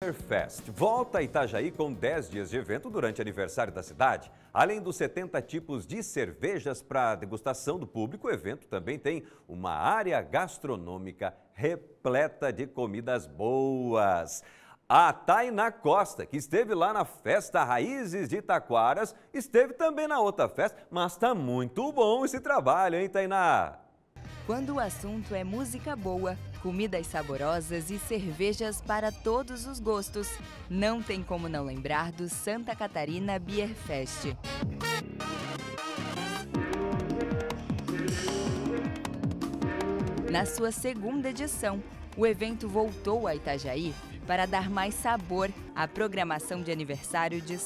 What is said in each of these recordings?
Fest volta a Itajaí com 10 dias de evento durante o aniversário da cidade. Além dos 70 tipos de cervejas para degustação do público, o evento também tem uma área gastronômica repleta de comidas boas. A Tainá Costa, que esteve lá na festa Raízes de Taquaras, esteve também na outra festa, mas está muito bom esse trabalho, hein, Tainá? Quando o assunto é música boa, comidas saborosas e cervejas para todos os gostos, não tem como não lembrar do Santa Catarina Beer Fest. Na sua segunda edição, o evento voltou a Itajaí para dar mais sabor à programação de aniversário de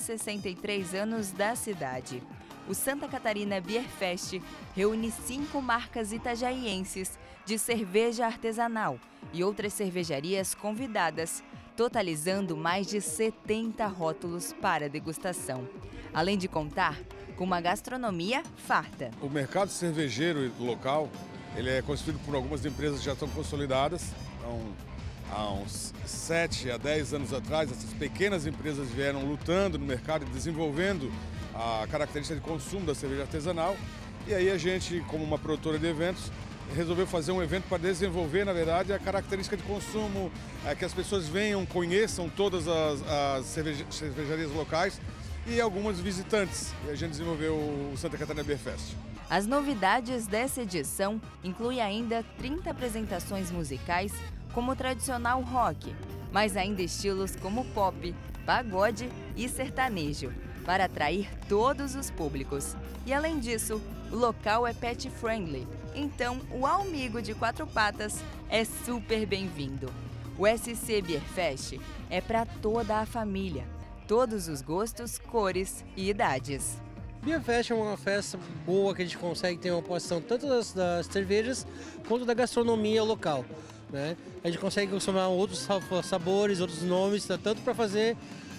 163 anos da cidade. O Santa Catarina Beer Fest reúne 5 marcas itajaienses de cerveja artesanal e outras cervejarias convidadas, totalizando mais de 70 rótulos para degustação. Além de contar com uma gastronomia farta. O mercado cervejeiro local ele é constituído por algumas empresas que já estão consolidadas. Então, há uns 7 a 10 anos atrás, essas pequenas empresas vieram lutando no mercado e desenvolvendo a característica de consumo da cerveja artesanal. E aí a gente, como uma produtora de eventos, resolveu fazer um evento para desenvolver, na verdade, a característica de consumo, que as pessoas venham, conheçam todas as cervejarias locais e algumas visitantes. E a gente desenvolveu o Santa Catarina Beer Fest. As novidades dessa edição incluem ainda 30 apresentações musicais, como o tradicional rock, mas ainda estilos como pop, pagode e sertanejo, para atrair todos os públicos. E além disso, o local é pet friendly, então o amigo de 4 patas é super bem-vindo. O SC Beer Fest é para toda a família, todos os gostos, cores e idades. Beer Fest é uma festa boa que a gente consegue ter uma posição tanto das cervejas quanto da gastronomia local, né? A gente consegue consumir outros sabores, outros nomes, tanto para fazer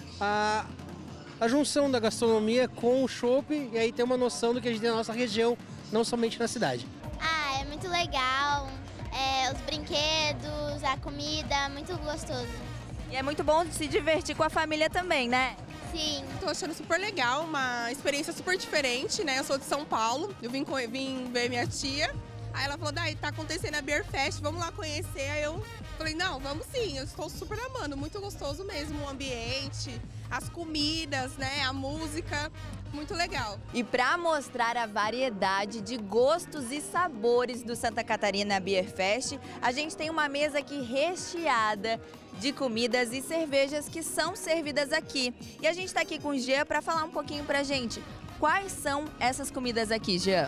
a junção da gastronomia com o chopp e aí ter uma noção do que a gente tem na nossa região, não somente na cidade. É muito legal, os brinquedos, a comida, muito gostoso. E é muito bom se divertir com a família também, né? Sim. Tô achando super legal, uma experiência super diferente, né? Eu sou de São Paulo, eu vim ver minha tia. Aí ela falou, daí tá acontecendo a Beer Fest, vamos lá conhecer. Aí eu falei, não, vamos sim, eu estou super amando, muito gostoso mesmo o ambiente, as comidas, né, a música, muito legal. E para mostrar a variedade de gostos e sabores do Santa Catarina Beer Fest, a gente tem uma mesa aqui recheada de comidas e cervejas que são servidas aqui. E a gente está aqui com o Jean para falar um pouquinho pra gente. Quais são essas comidas aqui, Jean?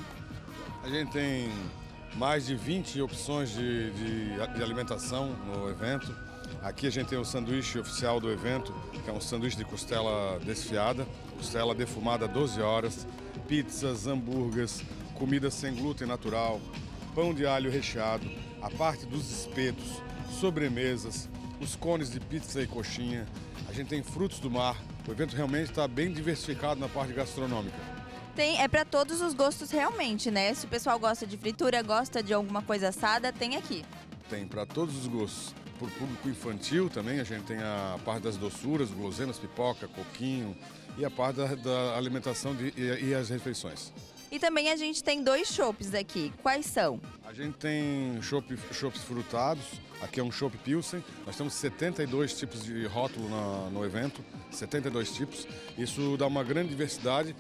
A gente tem mais de 20 opções de alimentação no evento. Aqui a gente tem o sanduíche oficial do evento, que é um sanduíche de costela desfiada, costela defumada 12 horas, pizzas, hambúrgueres, comida sem glúten natural, pão de alho recheado, a parte dos espetos, sobremesas, os cones de pizza e coxinha. A gente tem frutos do mar. O evento realmente está bem diversificado na parte gastronômica. É para todos os gostos realmente, né? Se o pessoal gosta de fritura, gosta de alguma coisa assada, tem aqui. Tem para todos os gostos. Por público infantil também, a gente tem a parte das doçuras, guloseimas, pipoca, coquinho e a parte da alimentação e as refeições. E também a gente tem 2 chopps aqui. Quais são? A gente tem chopps frutados, aqui é um chopp Pilsen. Nós temos 72 tipos de rótulo no evento, 72 tipos. Isso dá uma grande diversidade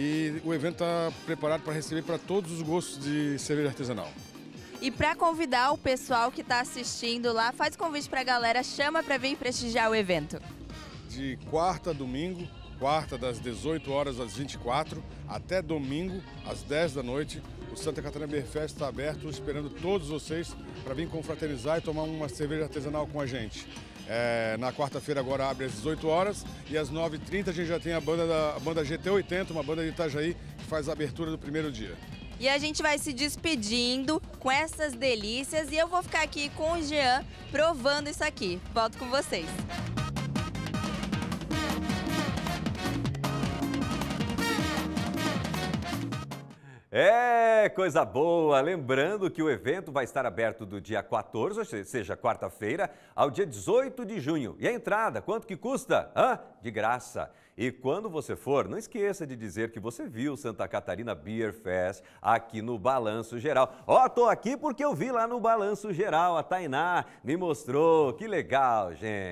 e o evento está preparado para receber para todos os gostos de cerveja artesanal. E para convidar o pessoal que está assistindo lá, faz convite para a galera, chama para vir prestigiar o evento. De quarta a domingo, quarta das 18 horas às 24, até domingo às 10 da noite, o Santa Catarina Beer Fest está aberto, esperando todos vocês para vir confraternizar e tomar uma cerveja artesanal com a gente. Na quarta-feira agora abre às 18 horas e às 9h30 a gente já tem a banda GT80, uma banda de Itajaí, que faz a abertura do primeiro dia. E a gente vai se despedindo com essas delícias e eu vou ficar aqui com o Jean provando isso aqui. Volto com vocês. É, coisa boa! Lembrando que o evento vai estar aberto do dia 14, ou seja, quarta-feira, ao dia 18 de junho. E a entrada, quanto que custa? De graça. E quando você for, não esqueça de dizer que você viu Santa Catarina Beer Fest aqui no Balanço Geral. Tô aqui porque eu vi lá no Balanço Geral, a Tainá me mostrou, que legal, gente!